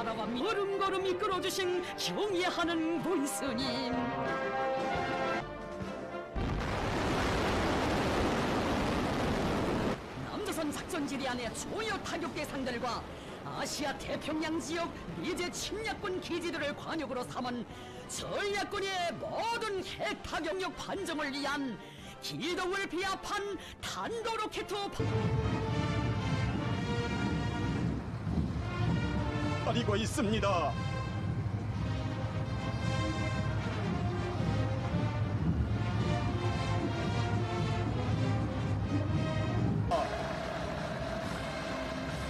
나라와 걸음걸음 이끌어주신 경애하는 군스님. 남조선 작전 지리 안의 주요 타격 대상들과 아시아 태평양 지역 미제 침략군 기지들을 관역으로 삼은 전략군의 모든 핵 타격력 판정을 위한 기동을 비합한 탄도로켓 기다리고 있습니다.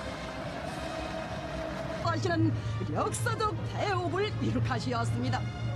하시는 역사적 대업을 이룩하시었습니다.